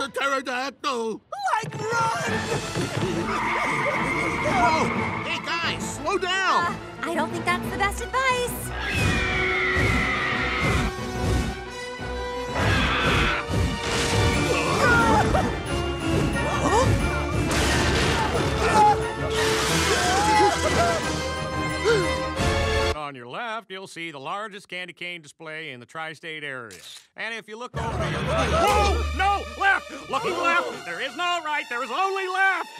pterodactyl! Like, run! Whoa! Hey, guys, slow down! I don't think that's the best advice. On your left, you'll see the largest candy cane display in the tri-state area. And if you look over to your right... Whoa! No! Left! Looking left! There is no right, there is only left!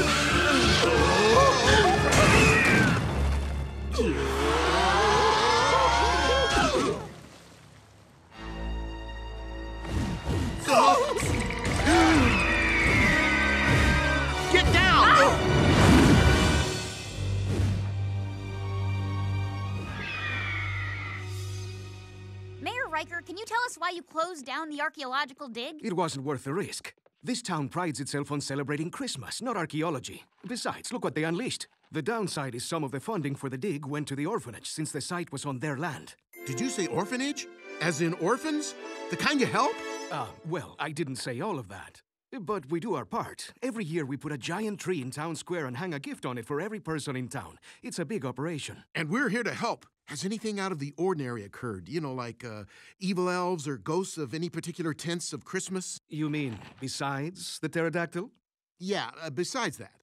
Get down! Mayor Riker, can you tell us why you closed down the archaeological dig? It wasn't worth the risk. This town prides itself on celebrating Christmas, not archaeology. Besides, look what they unleashed. The downside is some of the funding for the dig went to the orphanage since the site was on their land. Did you say orphanage? As in orphans? The kind you help? Well, I didn't say all of that. But we do our part. Every year we put a giant tree in town square and hang a gift on it for every person in town. It's a big operation. And we're here to help. Has anything out of the ordinary occurred? You know, like evil elves or ghosts of any particular tense of Christmas? You mean besides the pterodactyl? Yeah, besides that.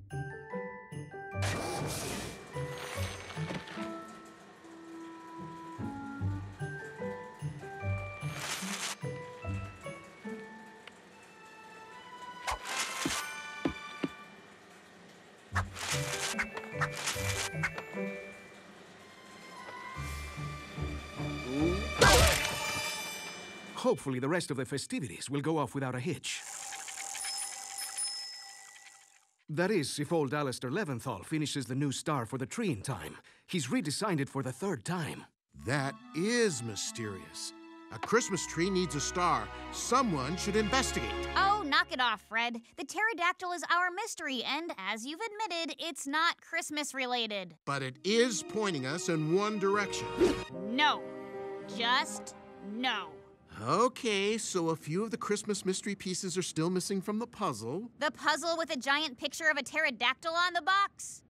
Hopefully the rest of the festivities will go off without a hitch. That is, if old Alistair Leventhal finishes the new star for the tree in time. He's redesigned it for the 3rd time. That is mysterious. A Christmas tree needs a star. Someone should investigate. Oh, knock it off, Fred. The pterodactyl is our mystery, and as you've admitted, it's not Christmas-related. But it is pointing us in one direction. No. Just no. Okay, so a few of the Christmas mystery pieces are still missing from the puzzle. The puzzle with a giant picture of a pterodactyl on the box?